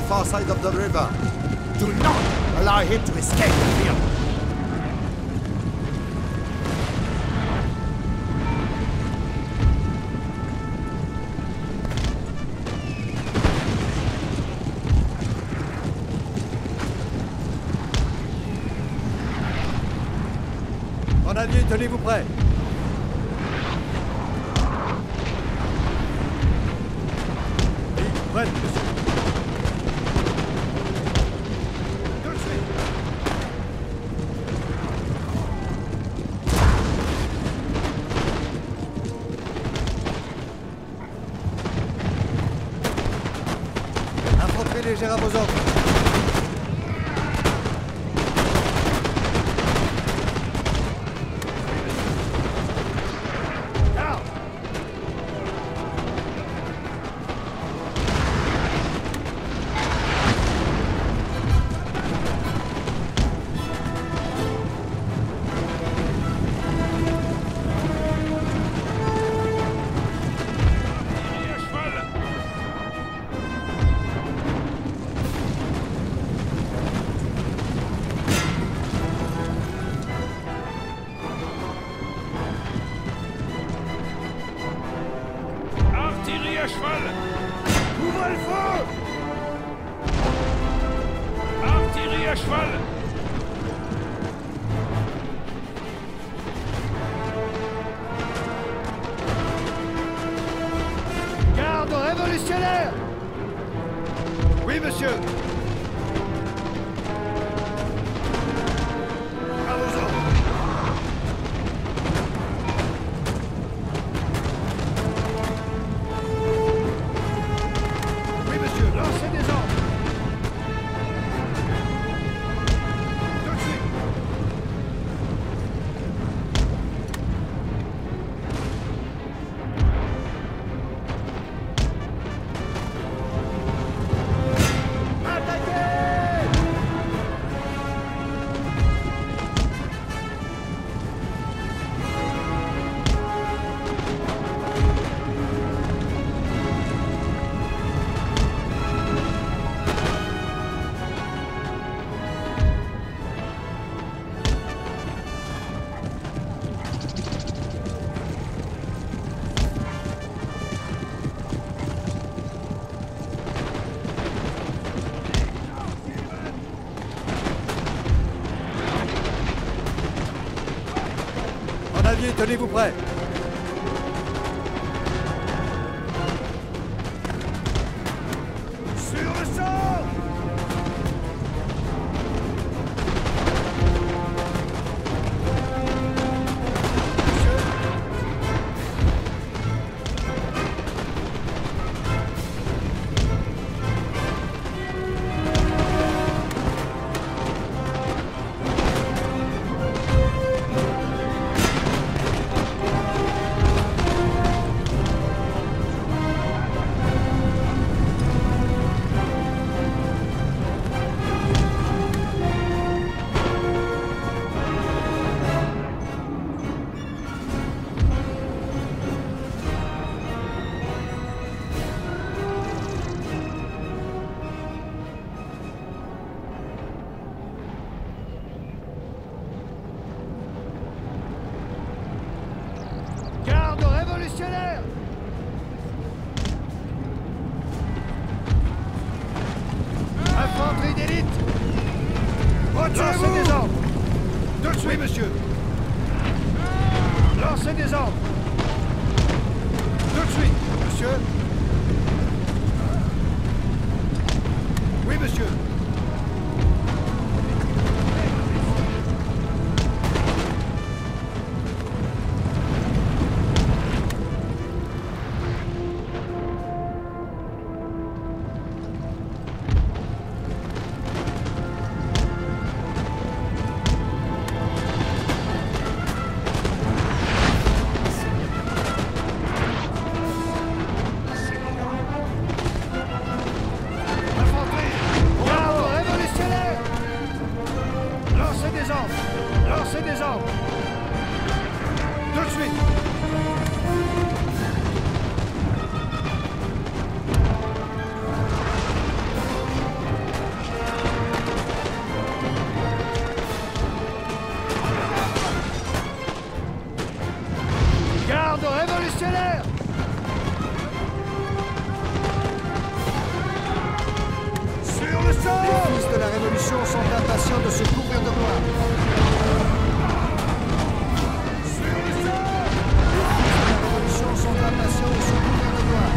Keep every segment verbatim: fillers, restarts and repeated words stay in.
far side of the river. Do not allow him to escape the field. Grenadier, tenez-vous prêts. Oui, prêt, monsieur. Tout de suite. Infanterie légère à vos ordres. Oui, monsieur. À vos ordres. Oui, monsieur. Lancez des ordres. Tout de suite. Tenez-vous prêts. Sur le sol. Révolutionnaire! Infanterie d'élite! Lancez des ordres! Tout de suite, oui, monsieur! Lancez des ordres! Tout de suite, monsieur! Oui, monsieur! Lancez des ordres! Tout de suite! sont impatients de se couvrir de gloire. Sur le sol! Les fils de la Révolution sont impatients de se couvrir de gloire.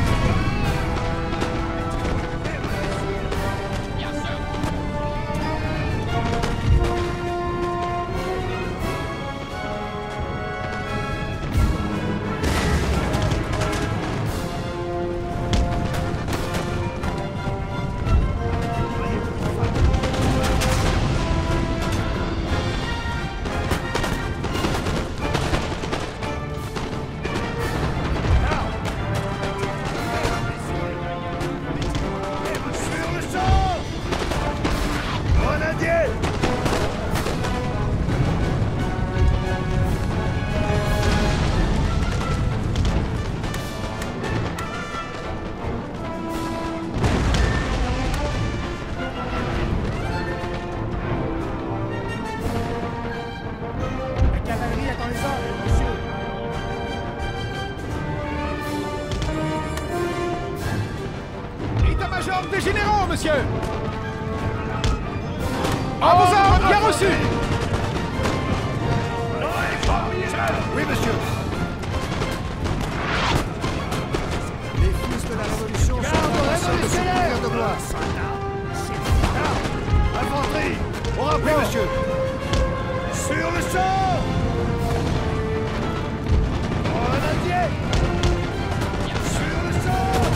Des généraux, monsieur! À vos ordres, bien reçu! Oui, monsieur. Les fils de la Révolution sont impatients de se couvrir de gloire. Infanterie! Au rapport! Oui, monsieur. Sur le champ! Grenadier! Sur le champ!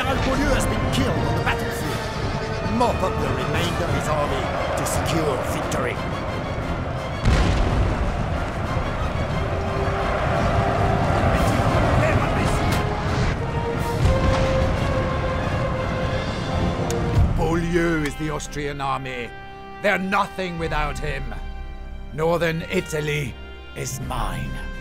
General Beaulieu has been killed on the battlefield. Mop up the remainder of his army to secure victory. Beaulieu is the Austrian army. They're nothing without him. Northern Italy is mine.